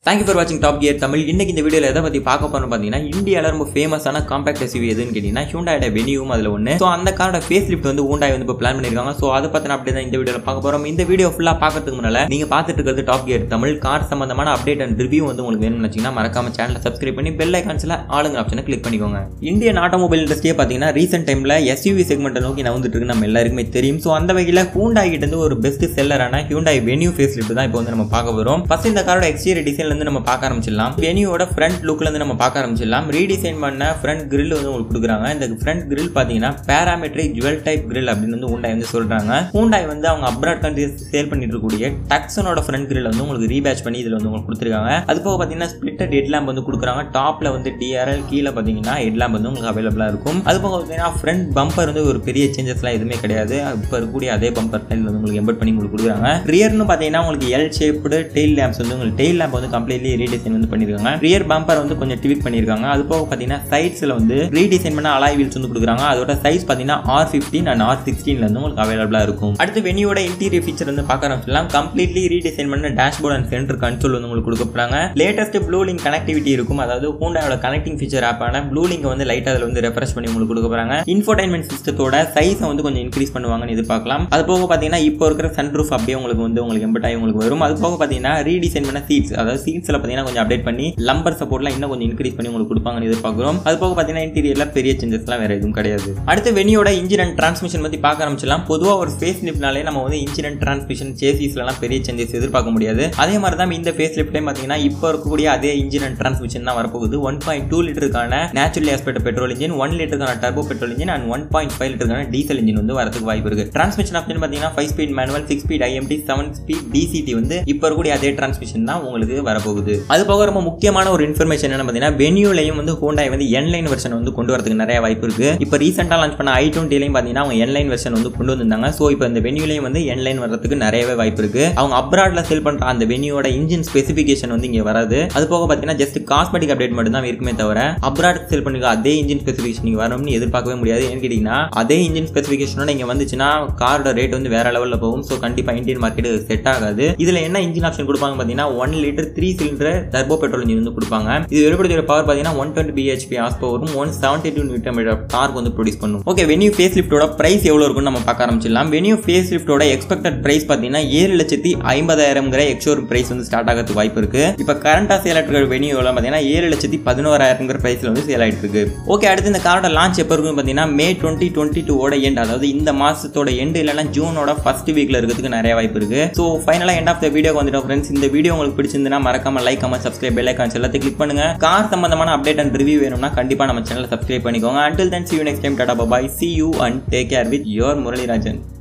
Thank you for watching Top Gear Tamil. இன்னைக்கு இந்த வீடியோல எதை பத்தி பார்க்க போறோம்னு பாத்தீங்கன்னா இந்தியால ரொம்ப ஃபேமஸான காம்பாக்ட் SUV எதுன்னு கேட்டீங்கன்னா Hyundai Venue அதுல ஒன்னு. சோ அந்த காரோட ஃபேஸ் லிஃப்ட் வந்து Hyundai வந்து இப்ப பிளான் பண்ணிருக்காங்க. சோ அத பத்தின அப்டேட் தான் இந்த வீடியோல பார்க்க போறோம். இந்த வீடியோ ஃபுல்லா பார்க்கிறதுக்கு முன்னால நீங்க பார்த்துட்டு இருக்கிறது Top Gear Tamil கார் சம்பந்தமான அப்டேட் அண்ட் ரிவ்யூ வந்து உங்களுக்கு வேணும்னு நினைச்சீங்கன்னா மறக்காம சேனலை சப்ஸ்கிரைப் பண்ணி பெல் ஐகான்ஸ்ல ஆளுங்க ஆப்ஷனை கிளிக் பண்ணிக்கோங்க. இந்தியன் ஆட்டோமொபைல் இண்டஸ்ட்ரியே பாத்தீங்கன்னா ரீசென்ட் டைம்ல SUV செக்மெண்ட் நோக்கி நகர்ந்துட்டு இருக்கு நம்ம எல்லாருக்குமே தெரியும். சோ அந்த வகையில Hyundai கிட்ட இருந்து ஒரு பெஸ்ட் செல்லரான Hyundai Venue ஃபேஸ் லிஃப்ட் தான் இப்போ வந்து நம்ம பார்க்க போறோம். ஃபர்ஸ்ட் இந்த காரோட எக்ஸ்டீரியர் டிசைன்ல இருந்து நம்ம பார்க்க ஆரம்பிச்சோம். வெனியூவோட ஃப்ரண்ட் லுக்ல இருந்து நம்ம பார்க்க ஆரம்பிச்சிடலாம். ரீடிசைன் பண்ண ஃப்ரண்ட் கிரில் வந்து உங்களுக்கு கொடுக்குறாங்க. இந்த ஃப்ரண்ட் கிரில் பாத்தீங்கன்னா பாராமெட்ரிக் ஜுவல் டைப் கிரில் அப்படின்னு வந்து Hyundai வந்து சொல்றாங்க. Hyundai வந்து அவங்க அப்ராட் கண்ட்ரீஸ் சேல் பண்ணிட்டு இருக்கக்கூடிய டக்ஸனோட ஃப்ரண்ட் கிரில் வந்து உங்களுக்கு ரீபேட்ச் பண்ணி இதுல வந்து உங்களுக்கு கொடுத்துருக்காங்க. அது போக பாத்தீங்கன்னா ஸ்பிளிட்டட் ஹெட் லேம்ப் வந்து கொடுக்குறாங்க. டாப்ல வந்து DRL, கீழே பாத்தீங்கன்னா ஹெட் லேம்ப் வந்து உங்களுக்கு அவைலபிளா இருக்கும். அது போக பாத்தீங்கன்னா ஃப்ரண்ட் பம்பர் வந்து ஒரு பெரிய சேஞ்சஸ்லாம் எதுவுமே கிடையாது. இப்ப இருக்கக்கூடிய அதே பம்பர் ஸ்டைல் வந்து உங்களுக்கு எம்பெட் பண்ணி உங்களுக்கு கொடுக்குறாங்க. ரியர்னு பாத்தீங்கன்னா உங்களுக்கு எல் ஷேப்டு டெயில் லேம்ப்ஸ் வந்து உங்களுக்கு டெயில் லேம்ப் வந்து கம்ப்ளீட்லி ரீடிசைன் வந்து பண்ணிருக்காங்க. ரியர் பம்பர் வந்து கொஞ்சம் ட்விக் பண்ணிருக்காங்க. அது போக பாத்தீங்கன்னா சைட்ஸ்ல வந்து ரீடிசைன் பண்ண அலாய் வீல்ஸ் வந்து கொடுக்குறாங்க. அதோட சைஸ் பாத்தீங்கன்னா R15 and R16 ல வந்து உங்களுக்கு அவைலபிளா இருக்கும். அடுத்து வெனியோட இன்டீரியர் ஃபீச்சர் வந்து பார்க்க ஆரம்பிச்சலாம். கம்ப்ளீட்லி ரீடிசைன் பண்ண டேஷ்போர்ட் அண்ட் சென்டர் கன்சோல் வந்து உங்களுக்கு கொடுக்கப்படுறாங்க. லேட்டஸ்ட் ப்ளூ லிங்க் கனெக்டிவிட்டி இருக்கும். அதாவது Hyundaiயோட கனெக்டிங் ஃபீச்சர் ஆப்பான ப்ளூ லிங்க் வந்து லைட்டா அதுல வந்து ரெஃப்ரெஷ் பண்ணி உங்களுக்கு கொடுக்கப்படுறாங்க. இன்ஃபோடைன்மென்ட் சிஸ்டத்தோட சைஸை வந்து கொஞ்சம் இன்க்ரீஸ் பண்ணுவாங்கன்னு எதிர்பார்க்கலாம். அது போக பாத்தீங்கன்னா இப்போ இருக்கிற சன்ரூஃப் அப்படியே உங்களுக்கு எம்பெட் ஆகி உங்களுக்கு வரும். அது போக பாத்தீங்கன்னா ரீடிசைன் பண்ண சீட்ஸ், அதாவது சீட்ஸ்ல பாத்தீங்கன்னா கொஞ்சம் அப்டேட் பண்ணி லம்பர் சப்போர்ட்லாம் இன்னும் கொஞ்சம் இன்க்ரீஸ் பண்ணி உங்களுக்கு கொடுப்பாங்கன்னு எதிர்பார்க்கிறோம். அது போக பாத்தீங்கன்னா இன்டீரியர்ல பெரிய சேஞ்சஸ்லாம் வேற எதுவும் கிடையாது. அடுத்து வெனியோட இன்ஜின் அண்ட் டிரான்ஸ்மிஷன் பத்தி பார்க்க ஆரம்பிச்சலாம். பொதுவா ஒரு ஃபேஸ் லிஃப்ட்னாலே நம்ம வந்து இன்ஜின் அண்ட் டிரான்ஸ்மிஷன் சேசிஸ்லாம் பெரிய சேஞ்சஸ் எதிர்பார்க்க முடியாது. அதே மாதிரி தான் இந்த ஃபேஸ் லிஃப்ட்லயும் பாத்தீங்கன்னா இப்போ இருக்கக்கூடிய அதே இன்ஜின் அண்ட் டிரான்ஸ்மிஷன் தான் வரப்போகுது. 1.2 லிட்டருக்கான நேச்சுரலி ஆஸ்பெக்ட் பெட்ரோல் இன்ஜின், 1 லிட்டருக்கான டர்போ பெட்ரோல் இன்ஜின் அண்ட் 1.5 லிட்டருக்கான டீசல் இன்ஜின் வந்து வரதுக்கு வாய்ப்பு இருக்கு. டிரான்ஸ்மிஷன் ஆப்ஷன் பாத்தீங்கன்னா 5 speed manual, 6 speed IMT, 7 speed DCT வந்து இப்போ இருக்கக்கூடிய அதே டிரான்ஸ்மிஷன் தான் உங்களுக்கு வரப்போகுது. அது போக ரொம்ப முக்கியமான ஒரு இன்ஃபர்மேஷன் என்ன பாத்தீங்கன்னா வெனியூலயும் வந்து Hyundai வந்து N-line வெர்ஷன் வந்து கொண்டு வரதுக்கு நிறைய வாய்ப்பு இருக்கு. இப்போ ரீசெண்டா லான்ச் பண்ண i20லயும் பாத்தீங்கன்னா அவங்க N-line வெர்ஷன் வந்து கொண்டு வந்திருந்தாங்க. சோ இப்போ இந்த வெனியூலயும் வந்து N-line வரதுக்கு நிறையவே வாய்ப்பு இருக்கு. அவங்க அப்ராட்ல சேல் பண்ற அந்த வெனியோட இன்ஜின் ஸ்பெசிஃபிகேஷன் வந்து இங்க வராது. அது போக பாத்தீங்கன்னா ஜஸ்ட் காஸ்மெட்டிக் அப்டேட் மட்டும் தான் இருக்குமே தவிர அப்ராட் சேல் பண்ணிருக்க அதே இன்ஜின் ஸ்பெசிஃபிகேஷன் இங்க வரணும்னு எதிர்பார்க்கவே முடியாது. ஏன்னு கேட்டீங்கன்னா அதே இன்ஜின் ஸ்பெசிஃபிகேஷனோட இங்க வந்துச்சுன்னா காரோட ரேட் வந்து வேற லெவல்ல போகும். சோ கண்டிப்பா இந்தியன் மார்க்கெட் செட் ஆகாது. இதுல என்ன இன்ஜின் ஆப்ஷன் கொடுப்பாங்க பாத்தீங்கன்னா 1 litre 3 cylinder turbo petrol engine வந்து கொடுப்பாங்க. இது வெளிப்படுத்திய பவர் பாத்தீங்கன்னா 120 bhp ஹார்ஸ் பவரும் 172 நியூட்டன் மீட்டர் டார்க் வந்து ப்ரொடியூஸ் பண்ணும். ஓகே, வெனியூ ஃபேஸ் லிஃப்ட்டோட பிரைஸ் எவ்வளவு இருக்குன்னு நம்ம பார்க்க ஆரம்பிச்சிடலாம். வெனியூ ஃபேஸ் லிஃப்ட்டோட எக்ஸ்பெக்டட் பிரைஸ் பாத்தீங்கன்னா 7,50,000 எக்ஸ்ஷோரூம் பிரைஸ் வந்து ஸ்டார்ட் ஆகிறதுக்கு வாய்ப்பு இருக்கு. இப்போ கரண்டா சேல் ஆயிட்டு இருக்கிற வெனியூ எல்லாம் பாத்தீங்கன்னா 7,11,000 பிரைஸ்ல வந்து சேல் ஆயிட்டு இருக்கு. ஓகே, அடுத்து இந்த காரோட லான்ச் எப்போ இருக்கும் பாத்தீங்கன்னா May 2022 ஓட எண்ட், அதாவது இந்த மாசத்தோட எண்ட் இல்லைன்னா ஜூனோட ஃபர்ஸ்ட் வீக்ல இருக்கிறதுக்கு நிறைய வாய்ப்பு இருக்கு. சோ ஃபைனலா எண்ட் ஆஃப் த வீடியோ வந்துட்டோம் ஃப்ரெண்ட்ஸ். இந்த வீடியோ உங்களுக்கு பிடிச்சிருந்தா மறக்காம like, comment, subscribe, bell icons எல்லாத்தையும் கிளிக் பண்ணுங்க. கார் சம்பந்தமான அப்டேட் அண்ட் ரிவ்யூ வேணும்னா கண்டிப்பா நம்ம சேனலை சப்ஸ்கிரைப் பண்ணிக்கோங்க. Until then, see you next time. Tata, bye bye. See you and take care with your Murali Rajan.